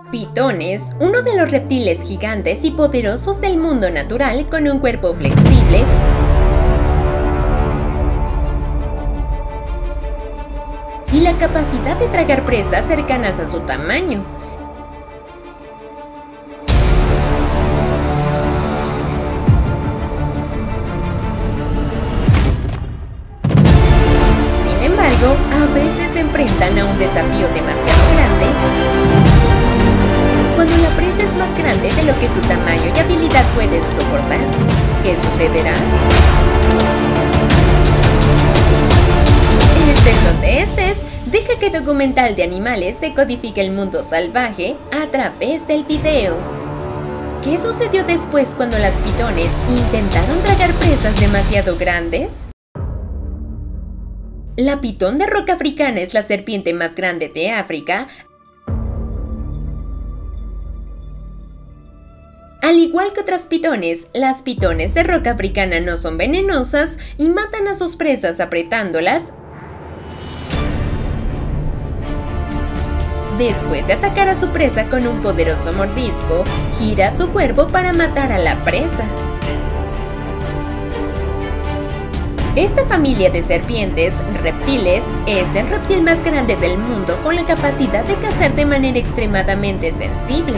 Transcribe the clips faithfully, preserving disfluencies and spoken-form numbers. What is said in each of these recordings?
Pitones, uno de los reptiles gigantes y poderosos del mundo natural con un cuerpo flexible y la capacidad de tragar presas cercanas a su tamaño. Sin embargo, a veces se enfrentan a un desafío demasiado grande cuando la presa es más grande de lo que su tamaño y habilidad pueden soportar. ¿Qué sucederá? Estés donde estés, deja que Documental de Animales decodifique el mundo salvaje a través del video. ¿Qué sucedió después cuando las pitones intentaron tragar presas demasiado grandes? La pitón de roca africana es la serpiente más grande de África. Al igual que otras pitones, las pitones de roca africana no son venenosas y matan a sus presas apretándolas. Después de atacar a su presa con un poderoso mordisco, gira su cuerpo para matar a la presa. Esta familia de serpientes, reptiles, es el reptil más grande del mundo con la capacidad de cazar de manera extremadamente sensible.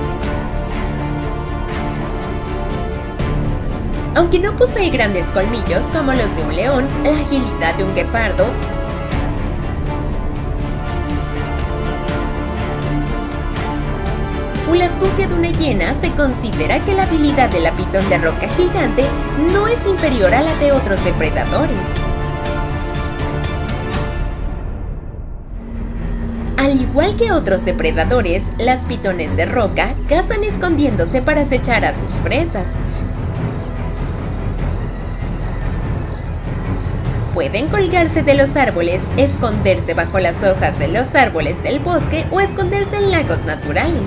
Aunque no posee grandes colmillos como los de un león, la agilidad de un guepardo o la astucia de una hiena, se considera que la habilidad de la pitón de roca gigante no es inferior a la de otros depredadores. Al igual que otros depredadores, las pitones de roca cazan escondiéndose para acechar a sus presas. Pueden colgarse de los árboles, esconderse bajo las hojas de los árboles del bosque o esconderse en lagos naturales.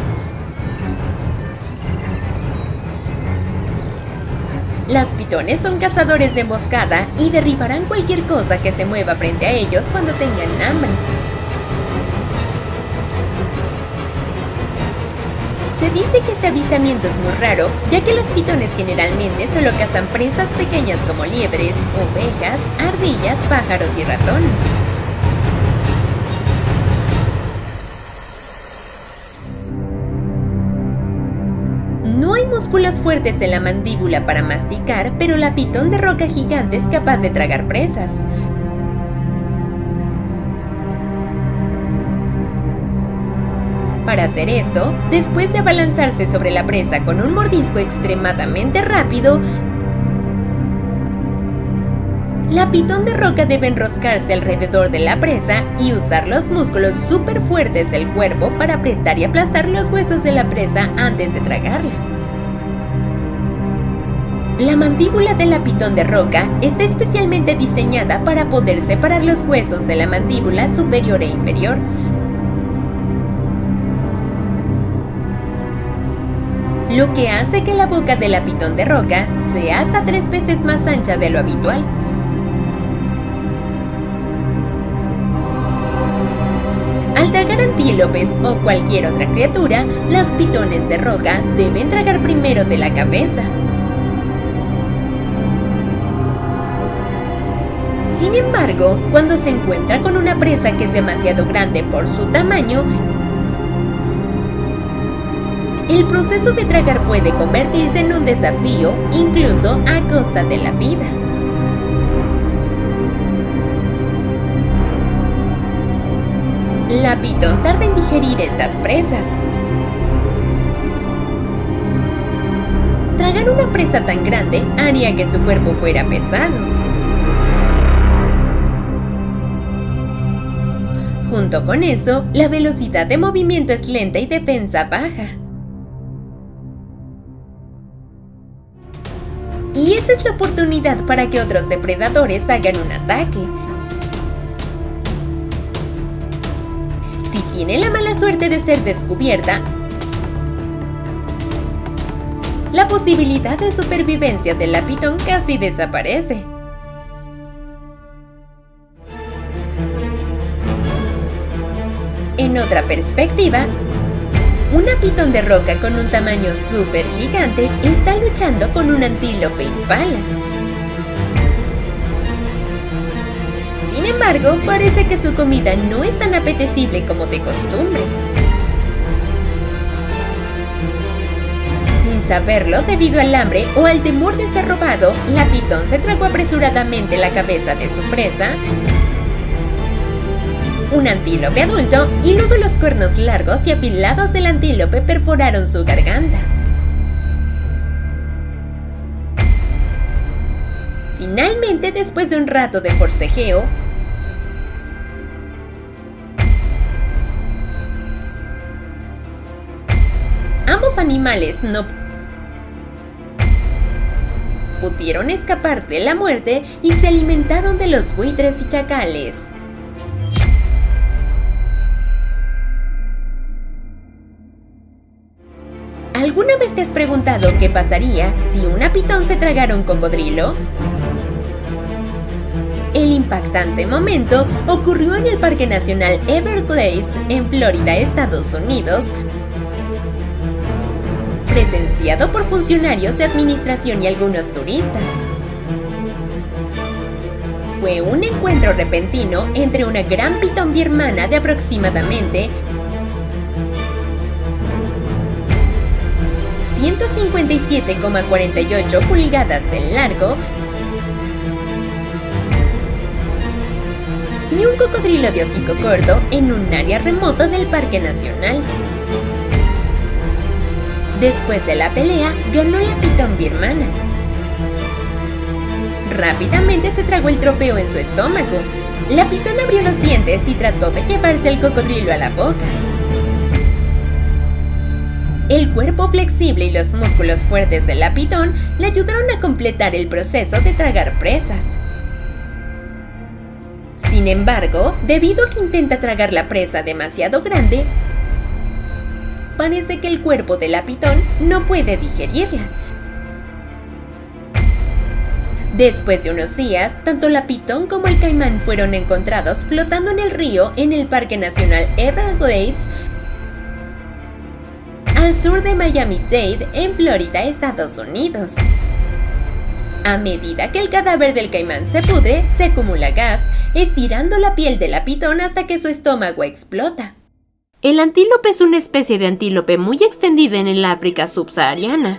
Las pitones son cazadores de emboscada y derribarán cualquier cosa que se mueva frente a ellos cuando tengan hambre. Se dice que este avistamiento es muy raro, ya que las pitones generalmente solo cazan presas pequeñas como liebres, ovejas, ardillas, pájaros y ratones. No hay músculos fuertes en la mandíbula para masticar, pero la pitón de roca gigante es capaz de tragar presas. Para hacer esto, después de abalanzarse sobre la presa con un mordisco extremadamente rápido, la pitón de roca debe enroscarse alrededor de la presa y usar los músculos súper fuertes del cuerpo para apretar y aplastar los huesos de la presa antes de tragarla. La mandíbula de la pitón de roca está especialmente diseñada para poder separar los huesos de la mandíbula superior e inferior. Lo que hace que la boca de la pitón de roca sea hasta tres veces más ancha de lo habitual. Al tragar antílopes o cualquier otra criatura, las pitones de roca deben tragar primero de la cabeza. Sin embargo, cuando se encuentra con una presa que es demasiado grande por su tamaño, el proceso de tragar puede convertirse en un desafío, incluso a costa de la vida. La pitón tarda en digerir estas presas. Tragar una presa tan grande haría que su cuerpo fuera pesado. Junto con eso, la velocidad de movimiento es lenta y defensa baja. Y esa es la oportunidad para que otros depredadores hagan un ataque. Si tiene la mala suerte de ser descubierta, la posibilidad de supervivencia de la pitón casi desaparece. En otra perspectiva, Una pitón de roca con un tamaño súper gigante está luchando con un antílope impala. Sin embargo, parece que su comida no es tan apetecible como de costumbre. Sin saberlo, debido al hambre o al temor de ser robado, la pitón se tragó apresuradamente la cabeza de su presa, un antílope adulto, y luego los cuernos largos y afilados del antílope perforaron su garganta. Finalmente, después de un rato de forcejeo, ambos animales no pudieron escapar de la muerte y se alimentaron de los buitres y chacales. ¿Alguna vez te has preguntado qué pasaría si una pitón se tragara un cocodrilo? El impactante momento ocurrió en el Parque Nacional Everglades, en Florida, Estados Unidos, presenciado por funcionarios de administración y algunos turistas. Fue un encuentro repentino entre una gran pitón birmana de aproximadamente ciento cincuenta y siete coma cuarenta y ocho pulgadas de largo y un cocodrilo de hocico corto en un área remota del Parque Nacional. Después de la pelea, ganó la pitón birmana. Rápidamente se tragó el trofeo en su estómago. La pitón abrió los dientes y trató de llevarse el cocodrilo a la boca. El cuerpo flexible y los músculos fuertes de la pitón le ayudaron a completar el proceso de tragar presas. Sin embargo, debido a que intenta tragar la presa demasiado grande, parece que el cuerpo de la pitón no puede digerirla. Después de unos días, tanto la pitón como el caimán fueron encontrados flotando en el río en el Parque Nacional Everglades, al sur de Miami-Dade, en Florida, Estados Unidos. A medida que el cadáver del caimán se pudre, se acumula gas, estirando la piel de la pitón hasta que su estómago explota. El antílope es una especie de antílope muy extendida en el África subsahariana.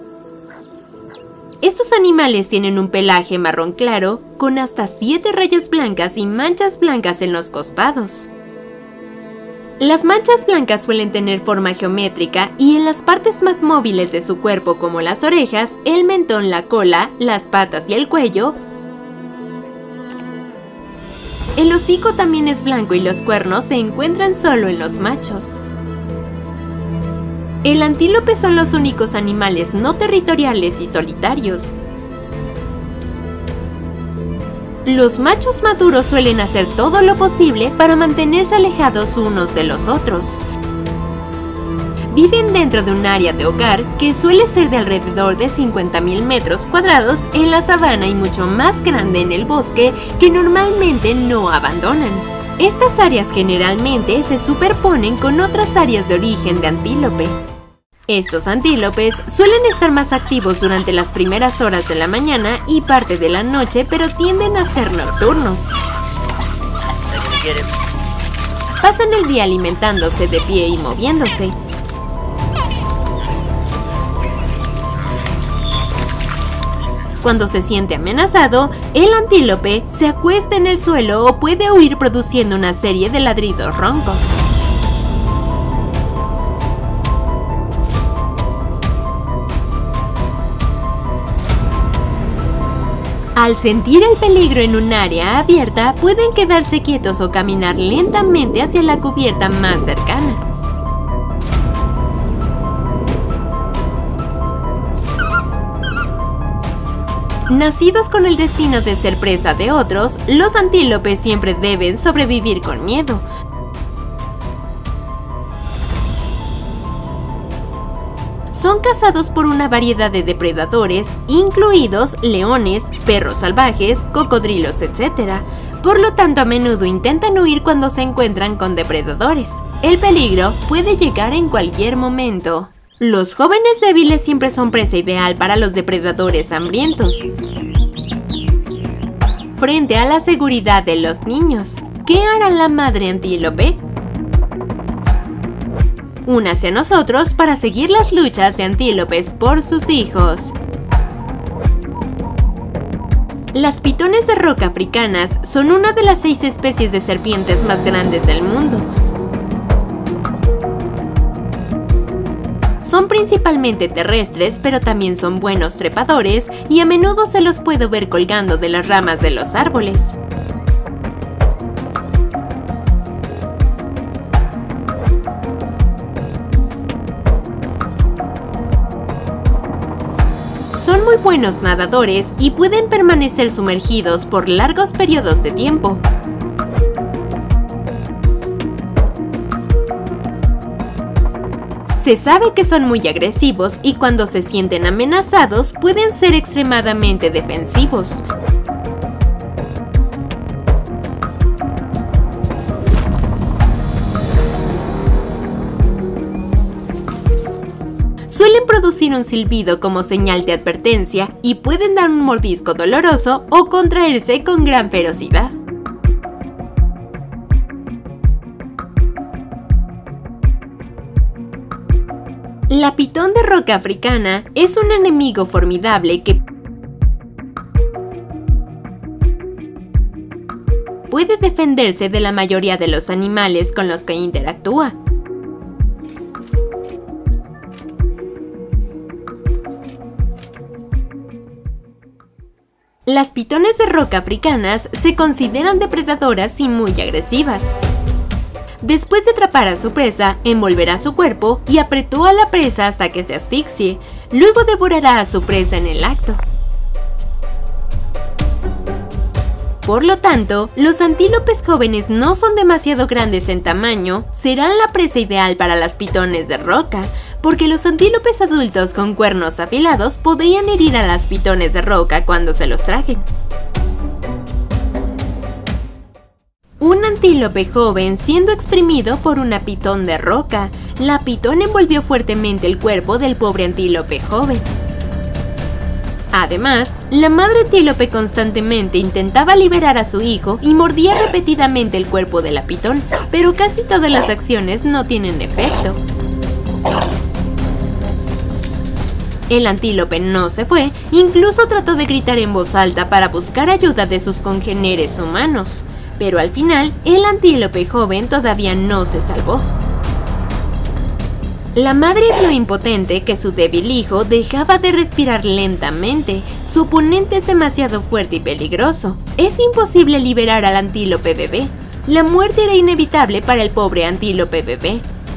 Estos animales tienen un pelaje marrón claro, con hasta siete rayas blancas y manchas blancas en los costados. Las manchas blancas suelen tener forma geométrica y en las partes más móviles de su cuerpo, como las orejas, el mentón, la cola, las patas y el cuello, el hocico también es blanco y los cuernos se encuentran solo en los machos. El antílope son los únicos animales no territoriales y solitarios. Los machos maduros suelen hacer todo lo posible para mantenerse alejados unos de los otros. Viven dentro de un área de hogar que suele ser de alrededor de cincuenta mil metros cuadrados en la sabana y mucho más grande en el bosque, que normalmente no abandonan. Estas áreas generalmente se superponen con otras áreas de origen de antílope. Estos antílopes suelen estar más activos durante las primeras horas de la mañana y parte de la noche, pero tienden a ser nocturnos. Pasan el día alimentándose de pie y moviéndose. Cuando se siente amenazado, el antílope se acuesta en el suelo o puede huir produciendo una serie de ladridos roncos. Al sentir el peligro en un área abierta, pueden quedarse quietos o caminar lentamente hacia la cubierta más cercana. Nacidos con el destino de ser presa de otros, los antílopes siempre deben sobrevivir con miedo. Son cazados por una variedad de depredadores, incluidos leones, perros salvajes, cocodrilos, etcétera. por lo tanto a menudo intentan huir cuando se encuentran con depredadores. El peligro puede llegar en cualquier momento. Los jóvenes débiles siempre son presa ideal para los depredadores hambrientos. Frente a la seguridad de los niños, ¿qué hará la madre antílope? Únase a nosotros para seguir las luchas de antílopes por sus hijos. Las pitones de roca africanas son una de las seis especies de serpientes más grandes del mundo. Son principalmente terrestres, pero también son buenos trepadores y a menudo se los puede ver colgando de las ramas de los árboles. Son muy buenos nadadores y pueden permanecer sumergidos por largos periodos de tiempo. Se sabe que son muy agresivos y cuando se sienten amenazados pueden ser extremadamente defensivos. Suelen producir un silbido como señal de advertencia y pueden dar un mordisco doloroso o contraerse con gran ferocidad. La pitón de roca africana es un enemigo formidable que puede defenderse de la mayoría de los animales con los que interactúa. Las pitones de roca africanas se consideran depredadoras y muy agresivas. Después de atrapar a su presa, envolverá su cuerpo y apretó a la presa hasta que se asfixie. Luego devorará a su presa en el acto. Por lo tanto, los antílopes jóvenes no son demasiado grandes en tamaño, serán la presa ideal para las pitones de roca, porque los antílopes adultos con cuernos afilados podrían herir a las pitones de roca cuando se los traguen. Un antílope joven siendo exprimido por una pitón de roca. La pitón envolvió fuertemente el cuerpo del pobre antílope joven. Además, la madre antílope constantemente intentaba liberar a su hijo y mordía repetidamente el cuerpo de la pitón, pero casi todas las acciones no tienen efecto. El antílope no se fue, incluso trató de gritar en voz alta para buscar ayuda de sus congéneres humanos. Pero al final, el antílope joven todavía no se salvó. La madre vio impotente que su débil hijo dejaba de respirar lentamente. Su oponente es demasiado fuerte y peligroso. Es imposible liberar al antílope bebé. La muerte era inevitable para el pobre antílope bebé.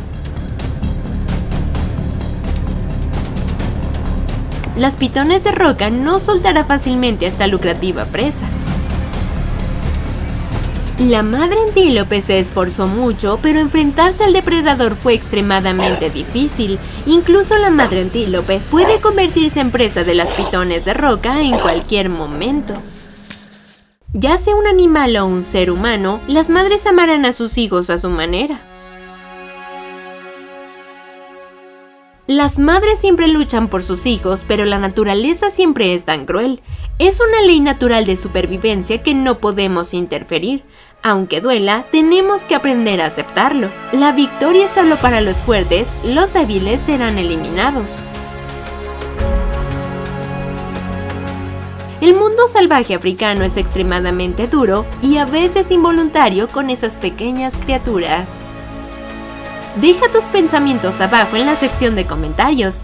Las pitones de roca no soltará fácilmente a esta lucrativa presa. La madre antílope se esforzó mucho, pero enfrentarse al depredador fue extremadamente difícil. Incluso la madre antílope puede convertirse en presa de las pitones de roca en cualquier momento. Ya sea un animal o un ser humano, las madres amarán a sus hijos a su manera. Las madres siempre luchan por sus hijos, pero la naturaleza siempre es tan cruel. Es una ley natural de supervivencia que no podemos interferir. Aunque duela, tenemos que aprender a aceptarlo. La victoria es solo para los fuertes, los débiles serán eliminados. El mundo salvaje africano es extremadamente duro y a veces involuntario con esas pequeñas criaturas. Deja tus pensamientos abajo en la sección de comentarios.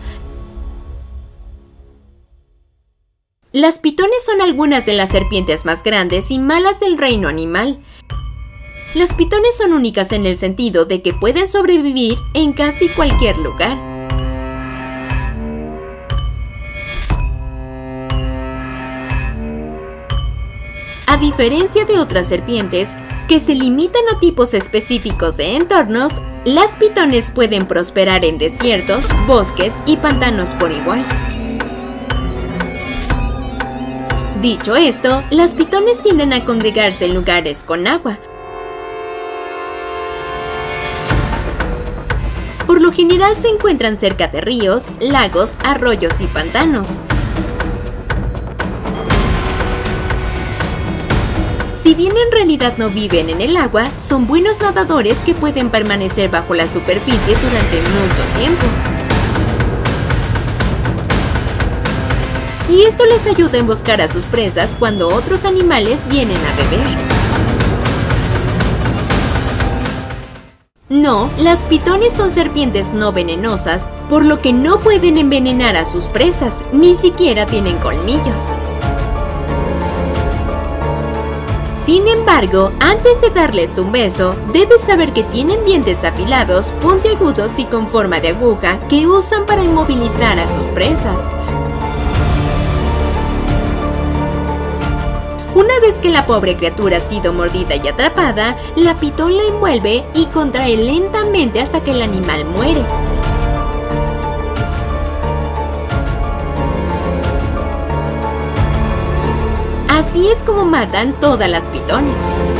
Las pitones son algunas de las serpientes más grandes y malas del reino animal. Las pitones son únicas en el sentido de que pueden sobrevivir en casi cualquier lugar. A diferencia de otras serpientes, que se limitan a tipos específicos de entornos, las pitones pueden prosperar en desiertos, bosques y pantanos por igual. Dicho esto, las pitones tienden a congregarse en lugares con agua. Por lo general se encuentran cerca de ríos, lagos, arroyos y pantanos. Si bien en realidad no viven en el agua, son buenos nadadores que pueden permanecer bajo la superficie durante mucho tiempo. Y esto les ayuda a emboscar a sus presas cuando otros animales vienen a beber. No, las pitones son serpientes no venenosas, por lo que no pueden envenenar a sus presas, ni siquiera tienen colmillos. Sin embargo, antes de darles un beso, debes saber que tienen dientes afilados, puntiagudos y con forma de aguja que usan para inmovilizar a sus presas. Una vez que la pobre criatura ha sido mordida y atrapada, la pitón la envuelve y contrae lentamente hasta que el animal muere. Así es como matan todas las pitones.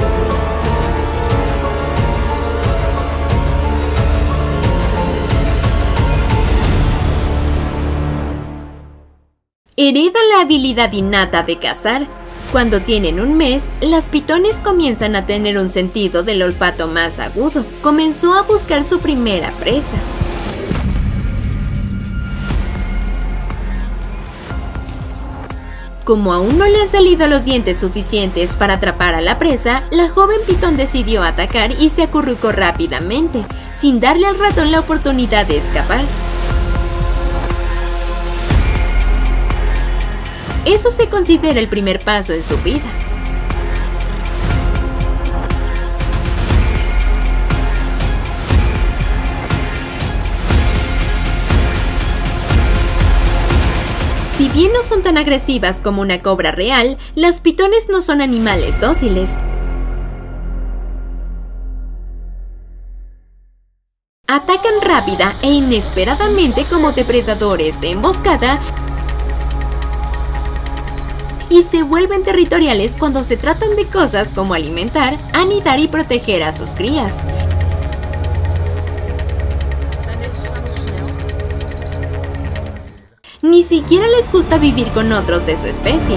Heredan la habilidad innata de cazar. Cuando tienen un mes, las pitones comienzan a tener un sentido del olfato más agudo. Comenzó a buscar su primera presa. Como aún no le han salido los dientes suficientes para atrapar a la presa, la joven pitón decidió atacar y se acurrucó rápidamente, sin darle al ratón la oportunidad de escapar. Eso se considera el primer paso en su vida. Si bien no son tan agresivas como una cobra real, las pitones no son animales dóciles. Atacan rápida e inesperadamente como depredadores de emboscada y se vuelven territoriales cuando se tratan de cosas como alimentar, anidar y proteger a sus crías. Ni siquiera les gusta vivir con otros de su especie.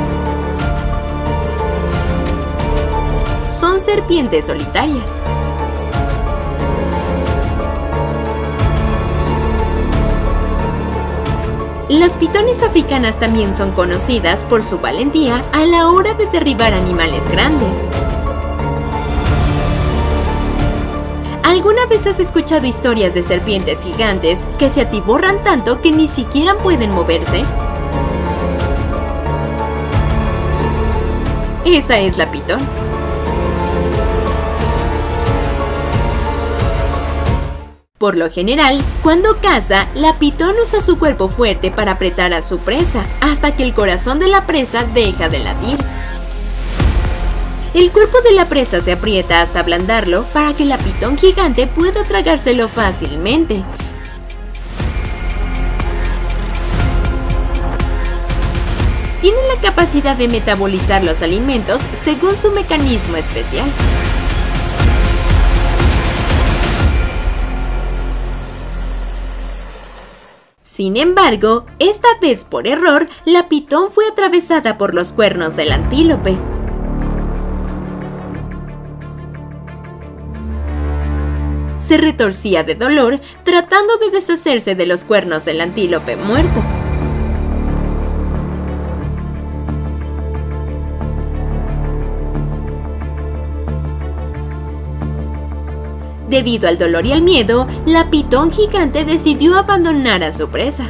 Son serpientes solitarias. Las pitones africanas también son conocidas por su valentía a la hora de derribar animales grandes. ¿Alguna vez has escuchado historias de serpientes gigantes que se atiborran tanto que ni siquiera pueden moverse? Esa es la pitón. Por lo general, cuando caza, la pitón usa su cuerpo fuerte para apretar a su presa, hasta que el corazón de la presa deja de latir. El cuerpo de la presa se aprieta hasta ablandarlo para que la pitón gigante pueda tragárselo fácilmente. Tiene la capacidad de metabolizar los alimentos según su mecanismo especial. Sin embargo, esta vez por error, la pitón fue atravesada por los cuernos del antílope. Se retorcía de dolor tratando de deshacerse de los cuernos del antílope muerto. Debido al dolor y al miedo, la pitón gigante decidió abandonar a su presa.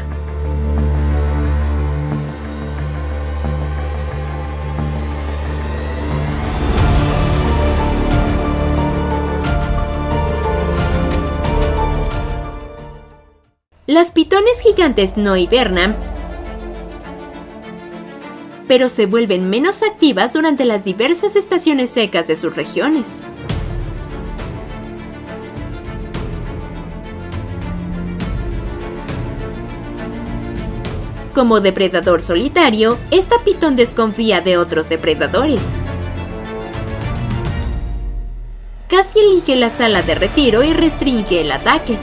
Las pitones gigantes no hibernan, pero se vuelven menos activas durante las diversas estaciones secas de sus regiones. Como depredador solitario, esta pitón desconfía de otros depredadores. Casi elige la sala de retiro y restringe el ataque.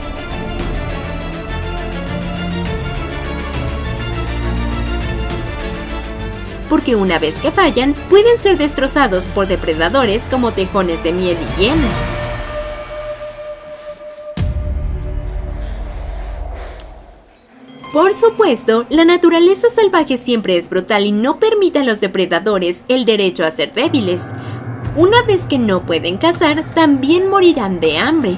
Porque una vez que fallan, pueden ser destrozados por depredadores como tejones de miel y hienas. Por supuesto, la naturaleza salvaje siempre es brutal y no permite a los depredadores el derecho a ser débiles. Una vez que no pueden cazar, también morirán de hambre.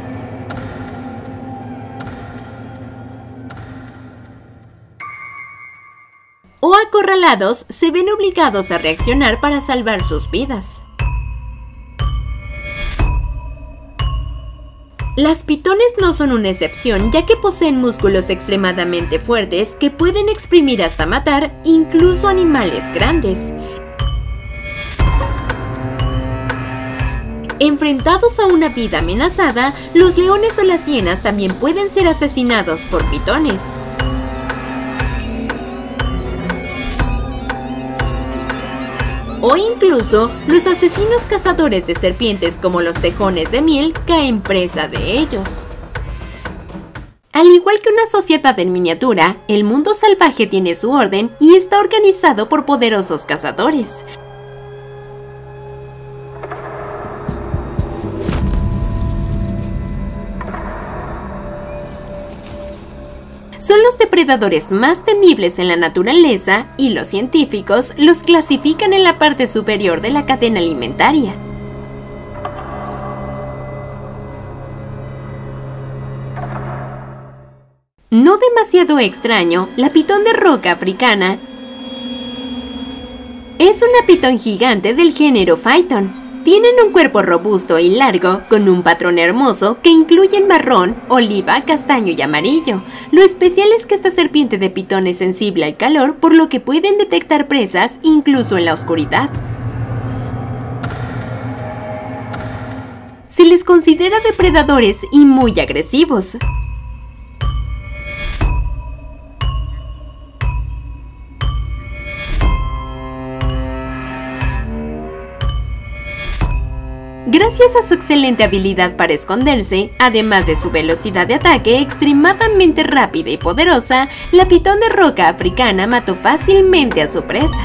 O acorralados, se ven obligados a reaccionar para salvar sus vidas. Las pitones no son una excepción, ya que poseen músculos extremadamente fuertes que pueden exprimir hasta matar incluso animales grandes. Enfrentados a una vida amenazada, los leones o las hienas también pueden ser asesinados por pitones. O incluso, los asesinos cazadores de serpientes como los tejones de miel caen presa de ellos. Al igual que una sociedad en miniatura, el mundo salvaje tiene su orden y está organizado por poderosos cazadores. Son los depredadores más temibles en la naturaleza y los científicos los clasifican en la parte superior de la cadena alimentaria. No demasiado extraño, la pitón de roca africana es una pitón gigante del género Phyton. Tienen un cuerpo robusto y largo, con un patrón hermoso que incluye el marrón, oliva, castaño y amarillo. Lo especial es que esta serpiente de pitón es sensible al calor, por lo que pueden detectar presas incluso en la oscuridad. Se les considera depredadores y muy agresivos. Gracias a su excelente habilidad para esconderse, además de su velocidad de ataque extremadamente rápida y poderosa, la pitón de roca africana mató fácilmente a su presa.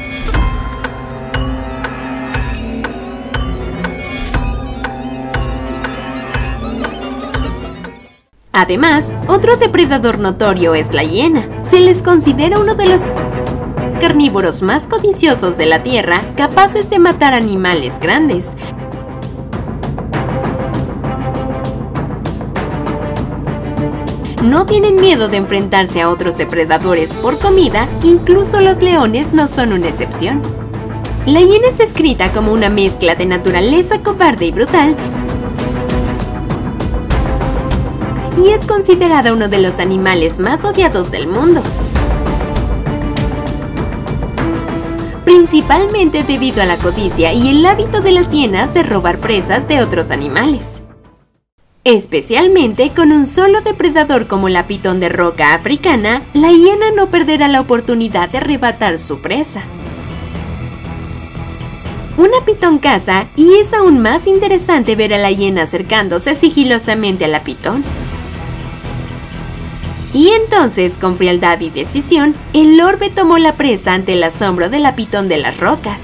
Además, otro depredador notorio es la hiena. Se les considera uno de los carnívoros más codiciosos de la Tierra, capaces de matar animales grandes. No tienen miedo de enfrentarse a otros depredadores por comida, incluso los leones no son una excepción. La hiena es descrita como una mezcla de naturaleza cobarde y brutal y es considerada uno de los animales más odiados del mundo, principalmente debido a la codicia y el hábito de las hienas de robar presas de otros animales. Especialmente con un solo depredador como la pitón de roca africana, la hiena no perderá la oportunidad de arrebatar su presa. Una pitón caza y es aún más interesante ver a la hiena acercándose sigilosamente a la pitón. Y entonces, con frialdad y decisión, el orbe tomó la presa ante el asombro de la pitón de las rocas.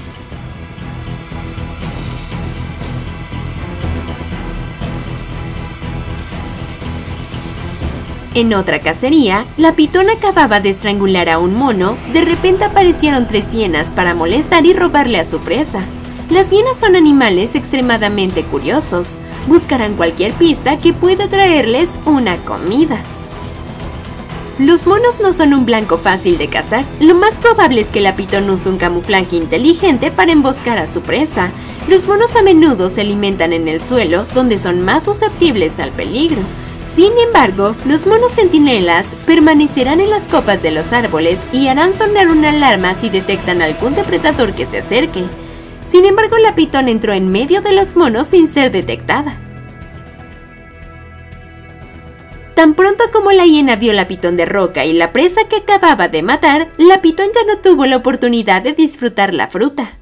En otra cacería, la pitón acababa de estrangular a un mono. De repente aparecieron tres hienas para molestar y robarle a su presa. Las hienas son animales extremadamente curiosos. Buscarán cualquier pista que pueda traerles una comida. Los monos no son un blanco fácil de cazar. Lo más probable es que la pitón use un camuflaje inteligente para emboscar a su presa. Los monos a menudo se alimentan en el suelo, donde son más susceptibles al peligro. Sin embargo, los monos centinelas permanecerán en las copas de los árboles y harán sonar una alarma si detectan algún depredador que se acerque. Sin embargo, la pitón entró en medio de los monos sin ser detectada. Tan pronto como la hiena vio la pitón de roca y la presa que acababa de matar, la pitón ya no tuvo la oportunidad de disfrutar la fruta.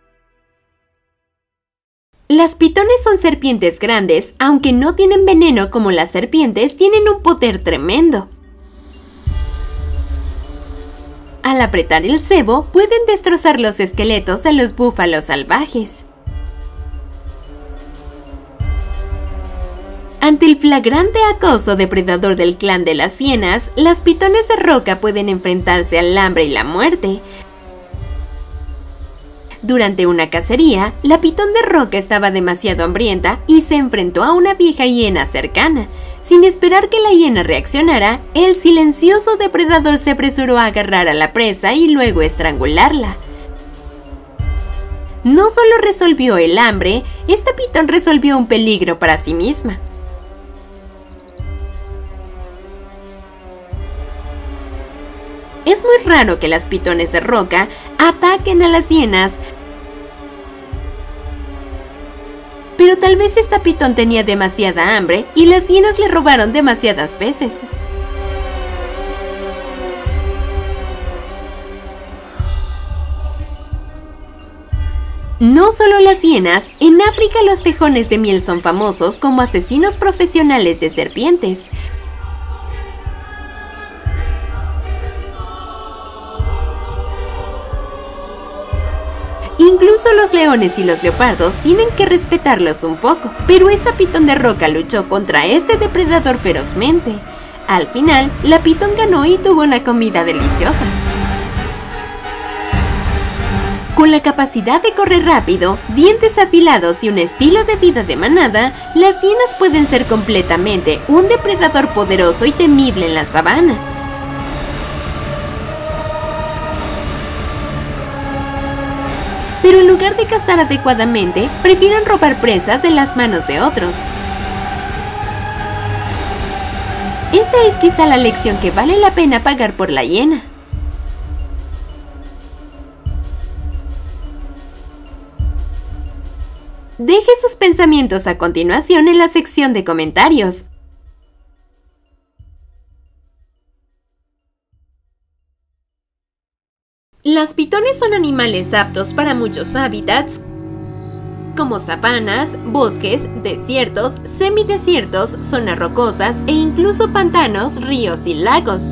Las pitones son serpientes grandes, aunque no tienen veneno como las serpientes, tienen un poder tremendo. Al apretar el cebo, pueden destrozar los esqueletos de los búfalos salvajes. Ante el flagrante acoso depredador del clan de las hienas, las pitones de roca pueden enfrentarse al hambre y la muerte. Durante una cacería, la pitón de roca estaba demasiado hambrienta y se enfrentó a una vieja hiena cercana. Sin esperar que la hiena reaccionara, el silencioso depredador se apresuró a agarrar a la presa y luego estrangularla. No solo resolvió el hambre, esta pitón resolvió un peligro para sí misma. Es muy raro que las pitones de roca ataquen a las hienas, pero tal vez esta pitón tenía demasiada hambre y las hienas le robaron demasiadas veces. No solo las hienas, en África los tejones de miel son famosos como asesinos profesionales de serpientes. Incluso los leones y los leopardos tienen que respetarlos un poco, pero esta pitón de roca luchó contra este depredador ferozmente. Al final, la pitón ganó y tuvo una comida deliciosa. Con la capacidad de correr rápido, dientes afilados y un estilo de vida de manada, las hienas pueden ser completamente un depredador poderoso y temible en la sabana. Pero en lugar de cazar adecuadamente, prefieren robar presas de las manos de otros. Esta es quizá la lección que vale la pena pagar por la hiena. Deje sus pensamientos a continuación en la sección de comentarios. Las pitones son animales aptos para muchos hábitats, como sabanas, bosques, desiertos, semidesiertos, zonas rocosas e incluso pantanos, ríos y lagos.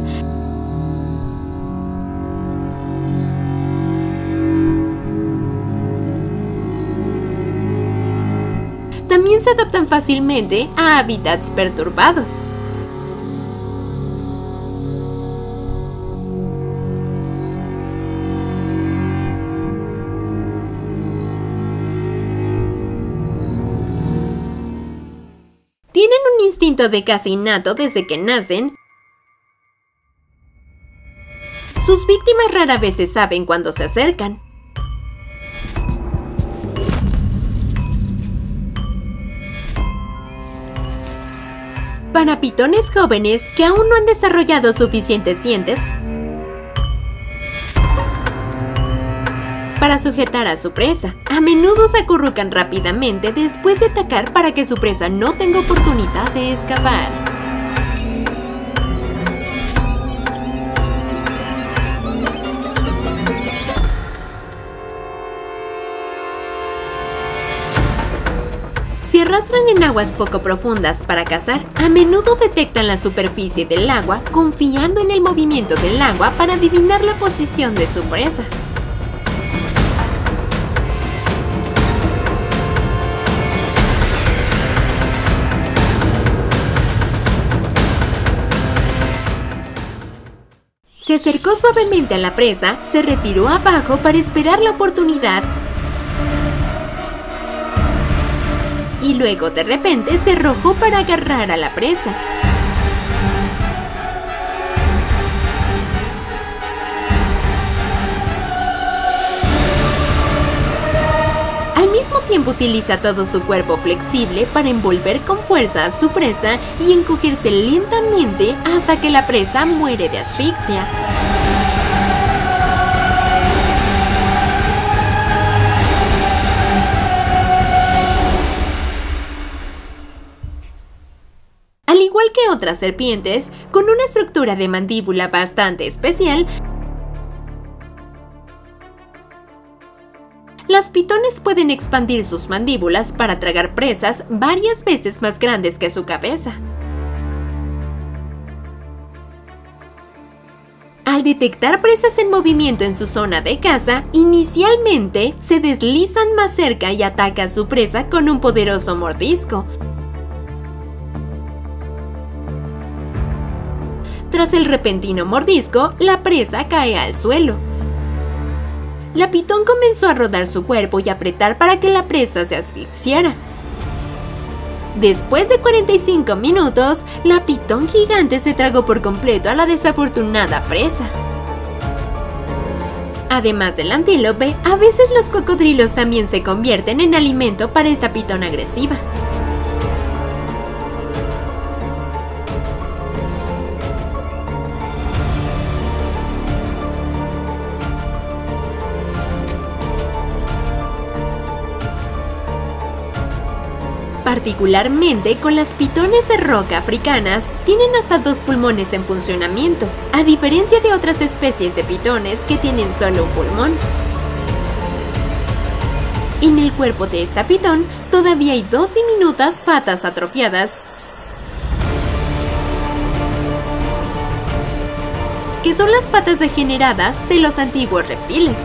También se adaptan fácilmente a hábitats perturbados. Tienen un instinto de caza innato desde que nacen. Sus víctimas rara vez se saben cuando se acercan. Para pitones jóvenes que aún no han desarrollado suficientes dientes para sujetar a su presa, a menudo se acurrucan rápidamente después de atacar para que su presa no tenga oportunidad de escapar. Si arrastran en aguas poco profundas para cazar, a menudo detectan la superficie del agua confiando en el movimiento del agua para adivinar la posición de su presa. Se acercó suavemente a la presa, se retiró abajo para esperar la oportunidad y luego de repente se arrojó para agarrar a la presa. Al mismo tiempo utiliza todo su cuerpo flexible para envolver con fuerza a su presa y encogerse lentamente hasta que la presa muere de asfixia. Al igual que otras serpientes, con una estructura de mandíbula bastante especial, las pitones pueden expandir sus mandíbulas para tragar presas varias veces más grandes que su cabeza. Al detectar presas en movimiento en su zona de caza, inicialmente se deslizan más cerca y atacan a su presa con un poderoso mordisco. Tras el repentino mordisco, la presa cae al suelo. La pitón comenzó a rodar su cuerpo y apretar para que la presa se asfixiara. Después de cuarenta y cinco minutos, la pitón gigante se tragó por completo a la desafortunada presa. Además del antílope, a veces los cocodrilos también se convierten en alimento para esta pitón agresiva. Particularmente con las pitones de roca africanas, tienen hasta dos pulmones en funcionamiento, a diferencia de otras especies de pitones que tienen solo un pulmón. En el cuerpo de esta pitón todavía hay dos diminutas patas atrofiadas que son las patas degeneradas de los antiguos reptiles.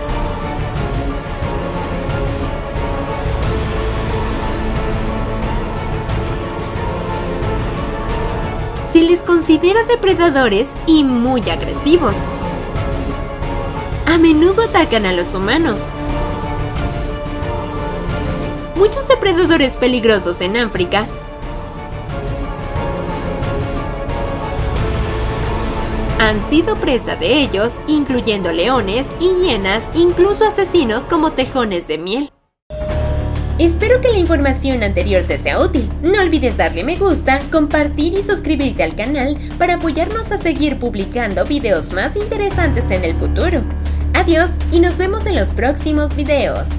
Se les considera depredadores y muy agresivos. A menudo atacan a los humanos. Muchos depredadores peligrosos en África han sido presa de ellos, incluyendo leones y hienas, incluso asesinos como tejones de miel. Espero que la información anterior te sea útil. No olvides darle me gusta, compartir y suscribirte al canal para apoyarnos a seguir publicando videos más interesantes en el futuro. Adiós y nos vemos en los próximos videos.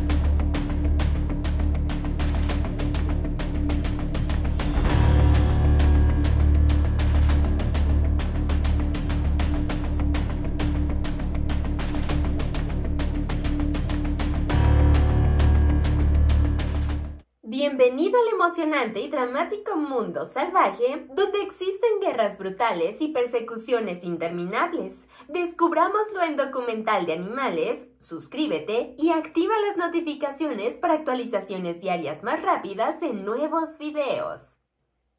Bienvenido al emocionante y dramático mundo salvaje, donde existen guerras brutales y persecuciones interminables. Descubrámoslo en Documental de Animales. Suscríbete y activa las notificaciones para actualizaciones diarias más rápidas en nuevos videos.